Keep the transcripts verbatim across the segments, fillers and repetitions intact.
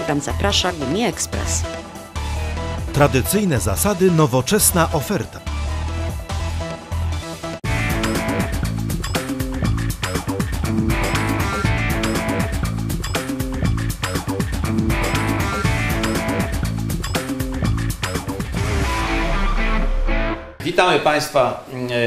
program zaprasza Gumi Ekspres. Tradycyjne zasady, nowoczesna oferta. Witamy Państwa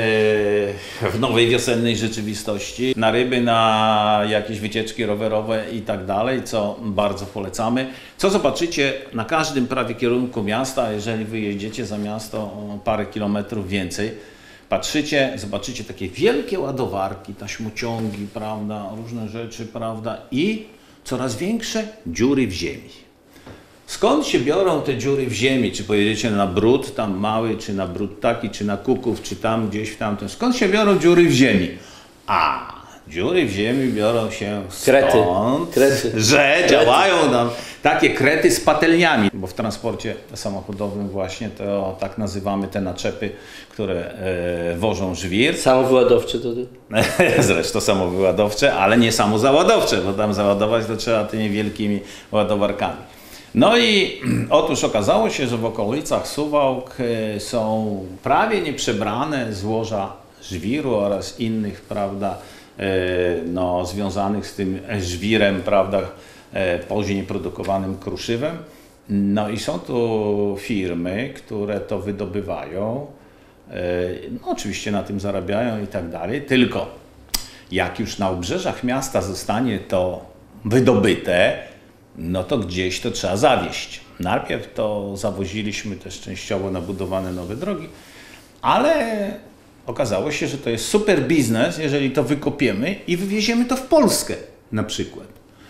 w nowej wiosennej rzeczywistości, na ryby, na jakieś wycieczki rowerowe i tak dalej, co bardzo polecamy. Co zobaczycie na każdym prawie kierunku miasta, jeżeli wyjedziecie za miasto o parę kilometrów więcej, patrzycie, zobaczycie takie wielkie ładowarki, taśmociągi, prawda, różne rzeczy, prawda, i coraz większe dziury w ziemi. Skąd się biorą te dziury w ziemi? Czy pojedziecie na brud tam mały, czy na brud taki, czy na Kuków, czy tam gdzieś w tamtym? Skąd się biorą dziury w ziemi? A, dziury w ziemi biorą się stąd, krety. Krety. że krety. Działają nam takie krety z patelniami. Bo w transporcie samochodowym właśnie to tak nazywamy te naczepy, które e, wożą żwir. Samowyładowcze to ty? Zresztą samowyładowcze, ale nie samozaładowcze, bo tam załadować to trzeba tymi wielkimi ładowarkami. No i otóż okazało się, że w okolicach Suwałk są prawie nieprzebrane złoża żwiru oraz innych, prawda, no, związanych z tym żwirem, prawda, później produkowanym kruszywem. No i są tu firmy, które to wydobywają, no, oczywiście na tym zarabiają i tak dalej, tylko jak już na obrzeżach miasta zostanie to wydobyte, no to gdzieś to trzeba zawieźć. Najpierw to zawoziliśmy też częściowo na budowane nowe drogi, ale okazało się, że to jest super biznes, jeżeli to wykopiemy i wywieziemy to w Polskę na przykład.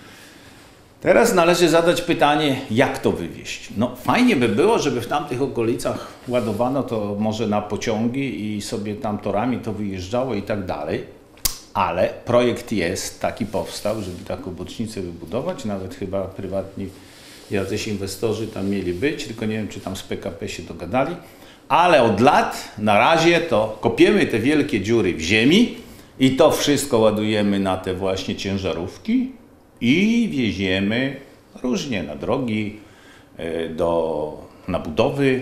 Teraz należy zadać pytanie, jak to wywieźć? No fajnie by było, żeby w tamtych okolicach ładowano to może na pociągi i sobie tam torami to wyjeżdżało i tak dalej. Ale projekt jest, taki powstał, żeby taką bocznicę wybudować, nawet chyba prywatni jacyś inwestorzy tam mieli być, tylko nie wiem, czy tam z P K P się dogadali. Ale od lat na razie to kopiemy te wielkie dziury w ziemi i to wszystko ładujemy na te właśnie ciężarówki i wieziemy różnie na drogi, do, na budowy,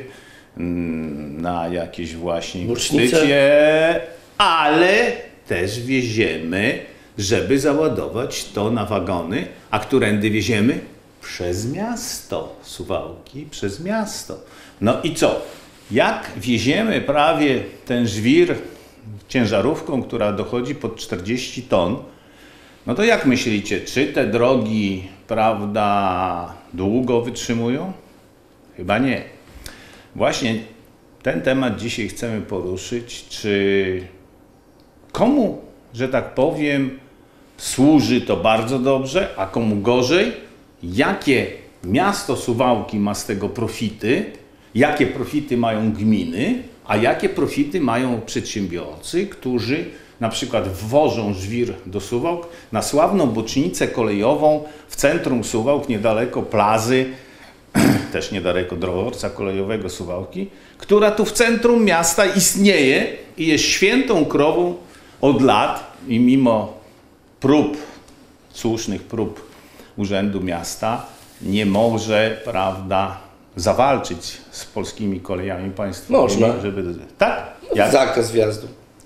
na jakieś właśnie inwestycje, ale też wieziemy, żeby załadować to na wagony. A którędy wieziemy? Przez miasto. Suwałki przez miasto. No i co? Jak wieziemy prawie ten żwir ciężarówką, która dochodzi pod czterdzieści ton, no to jak myślicie, czy te drogi, prawda, długo wytrzymują? Chyba nie. Właśnie ten temat dzisiaj chcemy poruszyć, czy komu, że tak powiem, służy to bardzo dobrze, a komu gorzej? Jakie miasto Suwałki ma z tego profity? Jakie profity mają gminy? A jakie profity mają przedsiębiorcy, którzy na przykład wwożą żwir do Suwałk na sławną bocznicę kolejową w centrum Suwałk, niedaleko plazy, też niedaleko dworca kolejowego Suwałki, która tu w centrum miasta istnieje i jest świętą krową od lat i mimo prób, słusznych prób Urzędu Miasta nie może, prawda, zawalczyć z polskimi kolejami państwowymi. Można. Żeby... Tak? Jak? Zakaz wjazdu.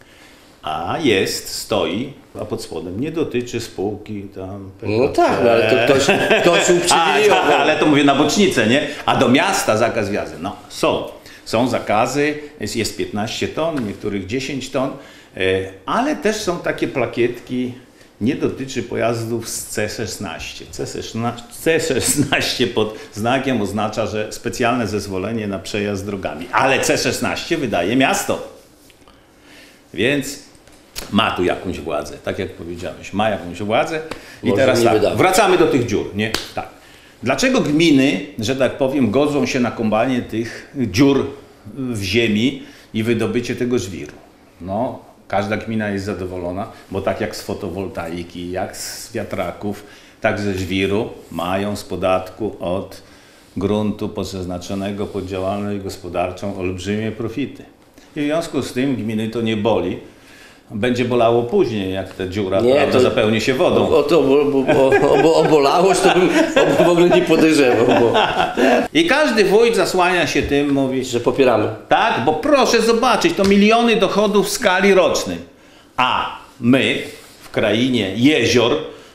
A jest, stoi, a pod spodem nie dotyczy spółki tam. P K P. No tak, no, ale to ktoś, ktoś uprzywilejował. Ale to mówię na bocznicę, nie? A do miasta zakaz wjazdu. No, są. Są zakazy, jest, jest piętnaście ton, niektórych dziesięć ton. Ale też są takie plakietki, nie dotyczy pojazdów z C szesnaście. C szesnaście pod znakiem oznacza, że specjalne zezwolenie na przejazd drogami. Ale C szesnaście wydaje miasto. Więc ma tu jakąś władzę, tak jak powiedziałeś, ma jakąś władzę. I Może teraz tak, wydawać. wracamy do tych dziur, nie? Tak. Dlaczego gminy, że tak powiem, godzą się na kombanie tych dziur w ziemi i wydobycie tego żwiru? No, każda gmina jest zadowolona, bo tak jak z fotowoltaiki, jak z wiatraków, tak ze żwiru mają z podatku od gruntu przeznaczonego pod działalność gospodarczą olbrzymie profity. I w związku z tym gminy to nie boli, będzie bolało później, jak ta dziura Nie, prawda, to- zapełni się wodą. O, o to bo, bo, bo, bo obolałość to bym w ogóle nie podejrzewał, bo, I każdy wójt zasłania się tym, mówi, że popieramy. tak, bo proszę zobaczyć, to miliony dochodów w skali rocznej. A my w krainie jezior,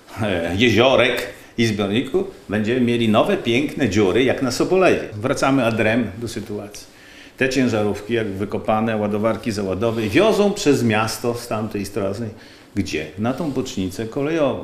e, jeziorek i zbiorników będziemy mieli nowe, piękne dziury jak na Sobolewie. Wracamy adrem do sytuacji. Te ciężarówki, jak wykopane, ładowarki załadowe, wiozą przez miasto z tamtej strony. Gdzie? Na tą bocznicę kolejową.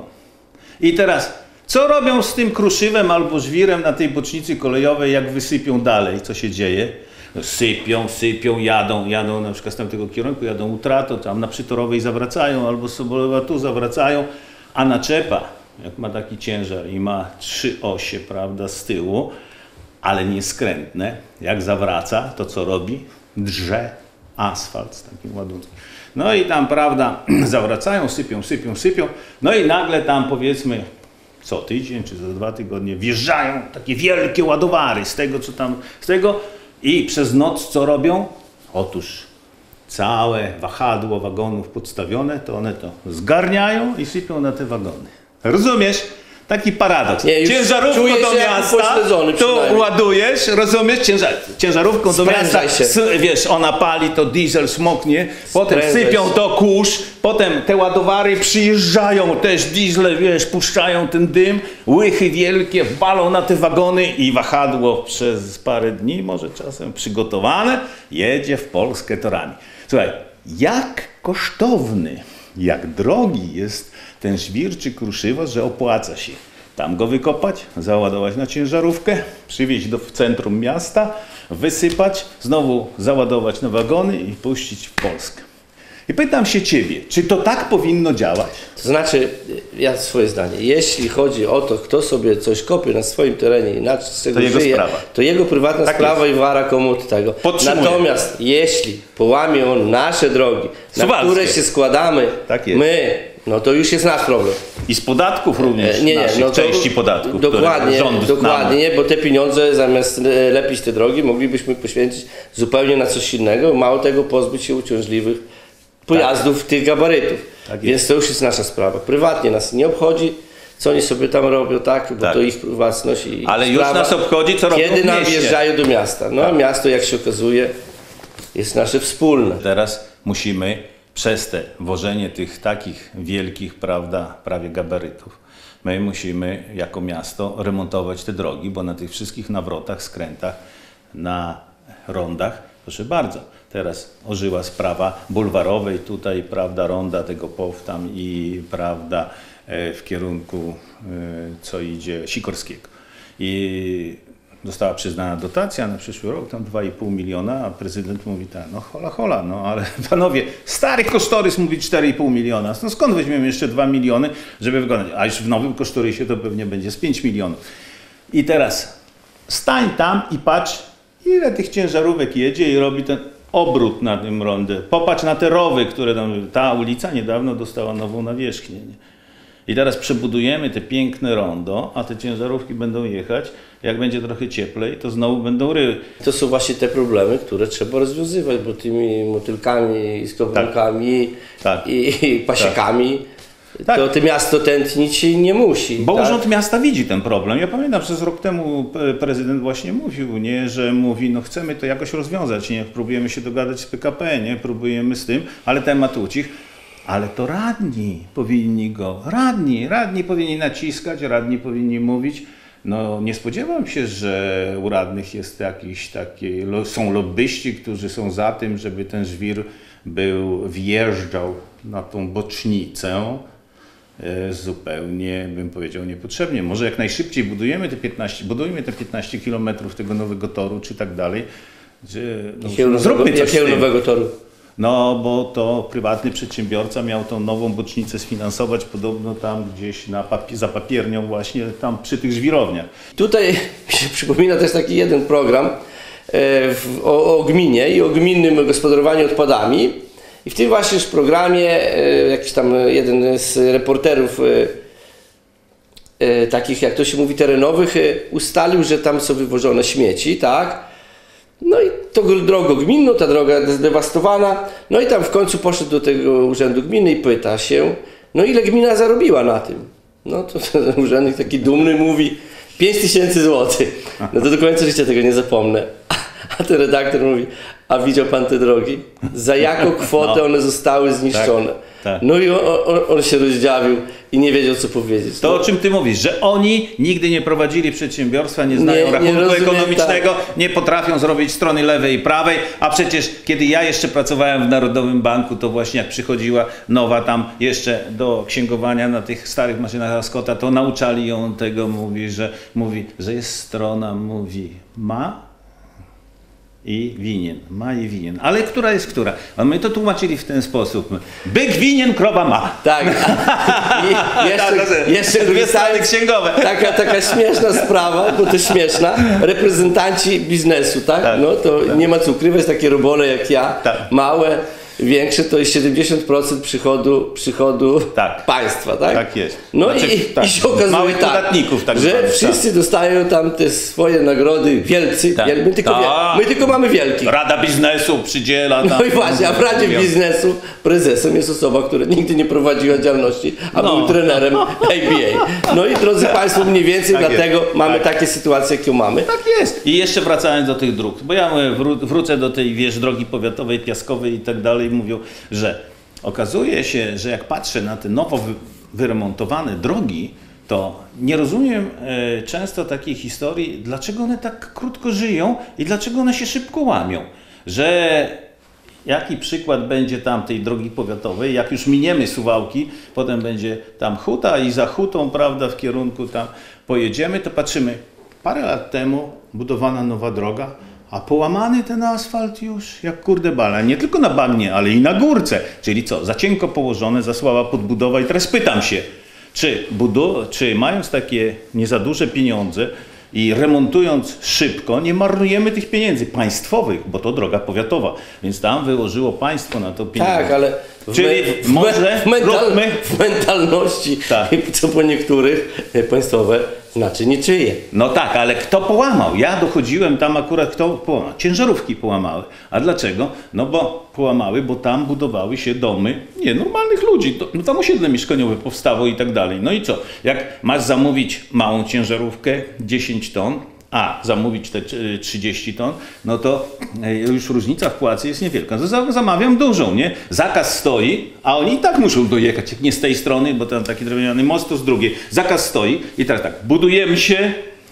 I teraz, co robią z tym kruszywem albo żwirem na tej bocznicy kolejowej, jak wysypią dalej? Co się dzieje? No, sypią, sypią, jadą, jadą na przykład z tamtego kierunku, jadą Utrato, tam na Przytorowej zawracają, albo z Sobolewa tu zawracają, a naczepa, jak ma taki ciężar i ma trzy osie, prawda, z tyłu, ale nieskrętne, jak zawraca, to co robi? Drze asfalt z takim ładunkiem. No i tam, prawda, zawracają, sypią, sypią, sypią, no i nagle tam powiedzmy co tydzień czy za dwa tygodnie wjeżdżają takie wielkie ładowary z tego, co tam, z tego i przez noc co robią? Otóż całe wahadło wagonów podstawione, to one to zgarniają i sypią na te wagony. Rozumiesz? Taki paradoks. Nie, już Ciężarówką czuję do się jak miasta, upośledzony tu przynajmniej. ładujesz, rozumiesz? Ciężar, ciężarówką do Sprężaj miasta, się. s- wiesz, ona pali, to diesel smoknie, potem Sprężaj sypią się. to kurz, potem te ładowary przyjeżdżają, też diesle, wiesz, puszczają ten dym, łychy wielkie, walą na te wagony i wahadło przez parę dni, może czasem przygotowane, jedzie w Polskę torami. Słuchaj, jak kosztowny, jak drogi jest ten żwir czy kruszywo, że opłaca się tam go wykopać, załadować na ciężarówkę, przywieźć do w centrum miasta, wysypać, znowu załadować na wagony i puścić w Polskę. I pytam się ciebie, czy to tak powinno działać? To znaczy, ja swoje zdanie, jeśli chodzi o to, kto sobie coś kopie na swoim terenie i na z tego To jego żyje, sprawa. to jego prywatna Tak sprawa i wara komu od tego. Podtrzymuję. Natomiast jeśli połamie on nasze drogi, na Suwalskie. które się składamy, Tak jest. my, no to już jest nasz problem. I z podatków również, E, Nie, nie, naszych no to części podatków, dokładnie, które rząd dokładnie, bo te pieniądze zamiast e, lepić te drogi moglibyśmy poświęcić zupełnie na coś innego, mało tego pozbyć się uciążliwych pojazdów tych gabarytów. Tak Więc jest. to już jest nasza sprawa. Prywatnie nas nie obchodzi, co oni sobie tam robią, tak, bo Tak. to ich własność i Ale już sprawa. nas obchodzi, co robią Kiedy w nam mieście. wjeżdżają do miasta. No a miasto, jak się okazuje, jest nasze wspólne. Teraz musimy przez te wożenie tych takich wielkich, prawda, prawie gabarytów, my musimy jako miasto remontować te drogi, bo na tych wszystkich nawrotach, skrętach, na rondach, proszę bardzo, teraz ożyła sprawa bulwarowej, tutaj, prawda, ronda tego P O W tam i, prawda, e, w kierunku, e, co idzie, Sikorskiego. I została przyznana dotacja na przyszły rok, tam dwa i pół miliona, a prezydent mówi tak, no hola, hola, no ale panowie, stary kosztorys mówi cztery i pół miliona, no skąd weźmiemy jeszcze dwa miliony, żeby wykonać, a już w nowym kosztorysie to pewnie będzie z pięć milionów. I teraz stań tam i patrz, ile tych ciężarówek jedzie i robi ten obrót na tym rondzie. Popatrz na te rowy, które tam, ta ulica niedawno dostała nową nawierzchnię. Nie? I teraz przebudujemy te piękne rondo, a te ciężarówki będą jechać. Jak będzie trochę cieplej, to znowu będą ryły. To są właśnie te problemy, które trzeba rozwiązywać, bo tymi motylkami, skowronkami Tak. i, i pasiekami Tak. to to miasto tętnić nie musi. Bo tak? Urząd Miasta widzi ten problem. Ja pamiętam, przez rok temu p- prezydent właśnie mówił, nie, że mówi, no chcemy to jakoś rozwiązać, nie, próbujemy się dogadać z P K P, nie, próbujemy z tym, ale temat ucichł. Ale to radni powinni go, radni, radni powinni naciskać, radni powinni mówić. No nie spodziewam się, że u radnych jest jakiś taki, lo- są lobbyści, którzy są za tym, żeby ten żwir był, wjeżdżał na tą bocznicę. E, zupełnie, bym powiedział, niepotrzebnie. Może jak najszybciej budujemy te piętnaście, budujmy te piętnaście kilometrów tego nowego toru, czy tak dalej. Że, no, Jakiego no, zróbmy nowego, coś z jakiego tym. nowego toru? No, bo to prywatny przedsiębiorca miał tą nową bocznicę sfinansować podobno tam gdzieś na papi- za papiernią właśnie, tam przy tych żwirowniach. Tutaj mi się przypomina też taki jeden program e, w, o, o gminie i o gminnym gospodarowaniu odpadami. I w tym właśnie już programie e, jakiś tam jeden z reporterów e, e, takich, jak to się mówi, terenowych, e, ustalił, że tam są wywożone śmieci, tak? No i to drogą gminną, ta droga jest zdewastowana, no i tam w końcu poszedł do tego urzędu gminy i pyta się, no ile gmina zarobiła na tym? No to ten urzędnik taki dumny mówi, pięć tysięcy złotych. No to do końca życia tego nie zapomnę. A ten redaktor mówi, a widział pan te drogi? Za jaką kwotę no. one zostały zniszczone? Tak, tak. No i on, on, on się rozdziawił i nie wiedział, co powiedzieć. To no. o czym ty mówisz, że oni nigdy nie prowadzili przedsiębiorstwa, nie znają nie, rachunku nie rozumiem, ekonomicznego, tak. nie potrafią zrobić strony lewej i prawej, a przecież kiedy ja jeszcze pracowałem w Narodowym Banku, to właśnie jak przychodziła nowa tam jeszcze do księgowania na tych starych maszynach Ascota, to nauczali ją tego, mówi, że, mówi, że jest strona, mówi, ma i winien, ma i winien. Ale która jest która? A my to tłumaczyli w ten sposób. Byk winien, krowa ma. Tak. I jeszcze, jeszcze dwie strony księgowe. Taka, taka śmieszna sprawa, bo to śmieszna. Reprezentanci biznesu, tak? tak no to tak. nie ma co ukrywać, takie robole jak ja, tak. małe, większe, to jest siedemdziesiąt procent przychodu, przychodu tak. państwa, tak? Tak jest. No znaczy, i, tak. i się okazuje Małych tak, podatników, tak że tak. wszyscy dostają tam te swoje nagrody wielcy, tak. my, tylko tak. my tylko mamy wielkich. Rada biznesu przydziela tam. No i właśnie, a w Radzie Biznesu prezesem jest osoba, która nigdy nie prowadziła działalności, a no. był trenerem A B A. No i drodzy Państwo, mniej więcej tak dlatego jest. mamy tak. takie sytuacje, jakie mamy. Tak jest. I jeszcze wracając do tych dróg, bo ja wró wrócę do tej, wiesz, drogi powiatowej, piaskowej i tak dalej, mówią, że okazuje się, że jak patrzę na te nowo wy wyremontowane drogi, to nie rozumiem e, często takiej historii, dlaczego one tak krótko żyją i dlaczego one się szybko łamią. Że jaki przykład będzie tam tej drogi powiatowej, jak już miniemy Suwałki, potem będzie tam Huta i za Hutą, prawda, w kierunku tam pojedziemy, to patrzymy, parę lat temu budowana nowa droga, a połamany ten asfalt już jak kurde bala, nie tylko na bagnie, ale i na górce. Czyli co, za cienko położone, za słaba podbudowa. I teraz pytam się, czy, czy mając takie nie za duże pieniądze i remontując szybko, nie marnujemy tych pieniędzy państwowych, bo to droga powiatowa, więc tam wyłożyło państwo na to pieniądze. Tak, ale w, Czyli w, może w, mental, róbmy... w mentalności, tak. co po niektórych państwowe, znaczy niczyje. No tak, ale kto połamał? Ja dochodziłem tam akurat, kto połamał? Ciężarówki połamały. A dlaczego? No bo połamały, bo tam budowały się domy, nie, normalnych ludzi. To, no tam osiedle mieszkaniowe powstało i tak dalej. No i co? Jak masz zamówić małą ciężarówkę, dziesięć ton, a zamówić te trzydzieści ton, no to już różnica w płacy jest niewielka. Zamawiam dużą, nie? Zakaz stoi, a oni i tak muszą dojechać, jak nie z tej strony, bo tam taki drewniany most, to z drugiej. Zakaz stoi i teraz tak, budujemy się,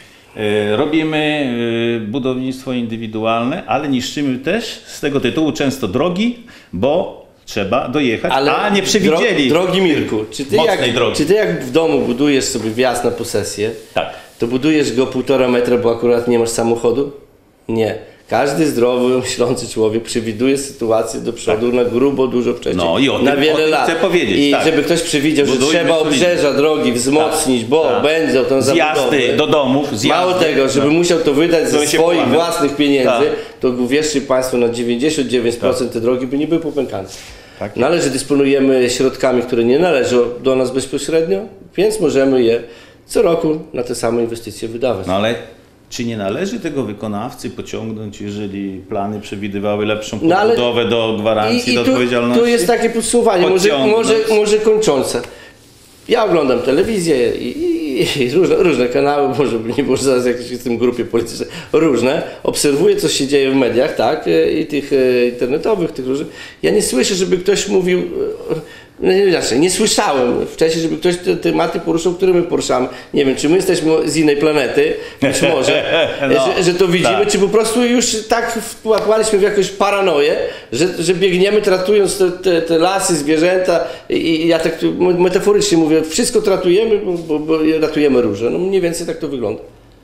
e, robimy e, budownictwo indywidualne, ale niszczymy też z tego tytułu często drogi, bo trzeba dojechać, ale a nie przewidzieli. Dro, drogi Mirku, czy ty, jak, drogi. czy ty jak w domu budujesz sobie wjazd na posesję, tak. to budujesz go półtora metra, bo akurat nie masz samochodu? Nie. Każdy zdrowy, myślący człowiek przewiduje sytuację do przodu tak. na grubo, dużo wcześniej, no i o na tym, wiele o tym lat. chcę powiedzieć. I tak. żeby ktoś przewidział, Budujmy że trzeba solidnie. obrzeża drogi wzmocnić, tak. bo tak. będzie tą zabudowę. Zjazdy do domów, zjazdy. Mało tego, żeby no. musiał to wydać ze swoich połamy. własnych pieniędzy, tak. to uwierzcie Państwo, na dziewięćdziesiąt dziewięć procent tak. te drogi by nie były popękane. Tak. No ale że dysponujemy środkami, które nie należą do nas bezpośrednio, więc możemy je co roku na te same inwestycje wydawać. No ale czy nie należy tego wykonawcy pociągnąć, jeżeli plany przewidywały lepszą podbudowę no, do gwarancji, i, i do tu, odpowiedzialności? Tu jest takie podsumowanie, może, może, może kończące. Ja oglądam telewizję i, i, i różne, różne kanały, może nie było zaraz jakieś w tym grupie politycznej, różne. Obserwuję, co się dzieje w mediach, tak, i tych e, internetowych, tych różnych. Ja nie słyszę, żeby ktoś mówił, nie, znaczy, nie słyszałem wcześniej, żeby ktoś te tematy poruszał, które my poruszamy. Nie wiem, czy my jesteśmy z innej planety, być może, no, że, że to widzimy, tak. czy po prostu już tak wpływaliśmy w jakąś paranoję, że, że biegniemy tratując te, te, te lasy, zwierzęta i, i ja tak metaforycznie mówię, wszystko tratujemy, bo, bo ratujemy róże. No mniej więcej tak to wygląda.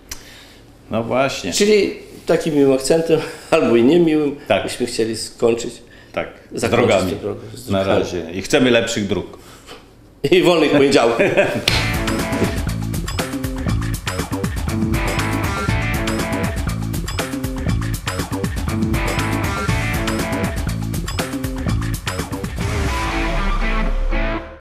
No właśnie. Czyli takim miłym akcentem, albo i niemiłym, tak. byśmy chcieli skończyć. Tak, z drogami. Na razie. I chcemy lepszych dróg. I wolnych poniedziałków.